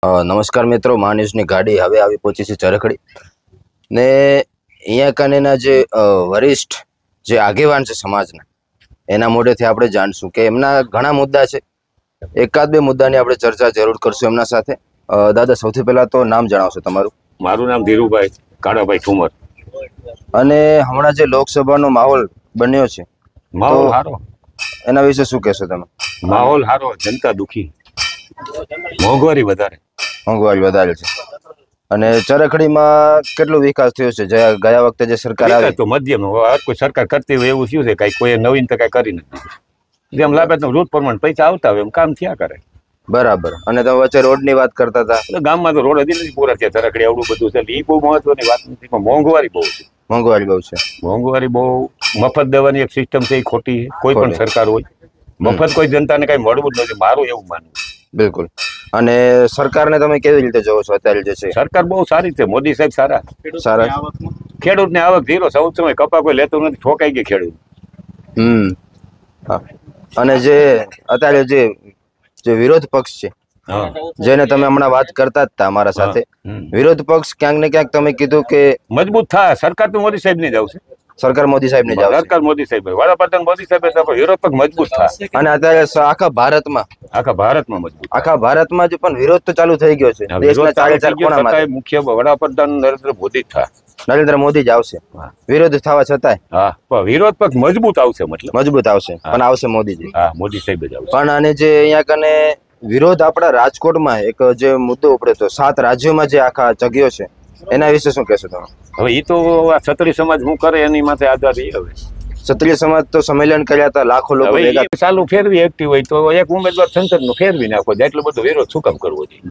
નમસ્કાર મિત્રો, મહાન્યુઝની ગાડી હવે આવી પહોંચી છે ચરખડી ને અહીંયા કનેના જે વરિષ્ઠ જે આગેવાન છે સમાજના, એના મોઢેથી આપણે જાણશું કે એમના ઘણા મુદ્દા છે. એકાદ બે મુદ્દાની આપણે ચર્ચા જરૂર કરશું એમના સાથે. દાદા, સૌથી પહેલા તો નામ જણાવશો તમારું? મારું નામ ધીરુભાઈ કાળાભાઈ ઠુમર. અને હમણાં જે લોકસભાનો માહોલ બન્યો છે, માહોલ સારો, એના વિશે શું કહેશો તમે? માહોલ સારો, જનતા દુખી, મોંઘવારી વધારે. મોંઘવારી વધારે છે. અને ચરખડીમાં કેટલો વિકાસ થયો છે ગયા વખતે જે સરકાર આવી? તો મધ્યમ, હર કોઈ સરકાર કરતી હોય એવું શું છે, કઈ કોઈ નવીન તો કઈ કરી નથી. જેમ લાગે તો રૂટ પ્રમાણે પૈસા આવતા હોય એમ કામ થયા કરે. બરાબર. અને તમે વચ્ચે રોડની વાત કરતા હતા. ગામમાં તો રોડ હજી નથી પૂરા થયા, ચરખડી આવડું બધું છે, એ બહુ મહત્વની વાત નથી, પણ મોંઘવારી બહુ છે. મોંઘવારી બહુ છે. મોંઘવારી બહુ. મફત દેવાની એક સિસ્ટમ છે, એ ખોટી છે. કોઈ પણ સરકાર હોય મફત કોઈ જનતાને કઈ મળવું જ નથી, મારું એવું માનવું. બિલકુલ. અને સરકારને તમે કેવી રીતે જોવો છો અત્યારે જે છે? સરકાર બહુ સારી છે, મોદી સાહેબ સારા. ખેડૂતને આવક ઝીરો, સૌ સમય કપા કોઈ લેતું નથી, ઠોકાઈ ગઈ ખેડૂત. અને જે અત્યારે જે વિરોધ પક્ષ છે, જેને તમે હમણાં વાત કરતા જ હતા અમારા સાથે, વિરોધ પક્ષ ક્યાંક ને ક્યાંક તમે કીધું કે મજબૂત થાય. સરકાર તો મોદી સાહેબ ની જ આવશે. સરકાર મોદી સાહેબ ને જ આવશે. સરકાર મોદી સાહેબ, વડાપ્રધાન મોદી સાહેબ, વિરોધ પક્ષ મજબૂત થાય. અને અત્યારે આખા ભારતમાં મજબૂત. આખા ભારતમાં જ પણ વિરોધ તો ચાલુ થઈ ગયો છે. દેશના 4 ખૂણામાં મુખ્ય વડાપ્રધાન નરેન્દ્ર મોદી થાય. નરેન્દ્ર મોદી જ આવશે. વિરોધ થવા છતાંય પણ વિરોધ પક્ષ મજબૂત આવશે, મતલબ મજબૂત આવશે, પણ આવશે મોદીજી. મોદી સાહેબ જ આવશે. પણ આને જે અહીંયા કને વિરોધ આપણા રાજકોટમાં એક જે મુદ્દો ઉપડ્યો હતો, 7 રાજ્યોમાં જે આખા જગ્યો છે, એના વિશે શું કહેશો તમે? હવે એ તો ક્ષત્રિય સમાજ શું કરે એની માથે આધાર. હવે ક્ષત્રિય સમાજ તો સંમેલન કર્યા હતા, લાખો લોકો ચાલુ ફેરવી એક્ટિવ હોય તો એક ઉમેદવાર સંસદ નું ફેરવી નાખો, એટલો બધો વિરોધ શું કામ કરવો જોઈએ?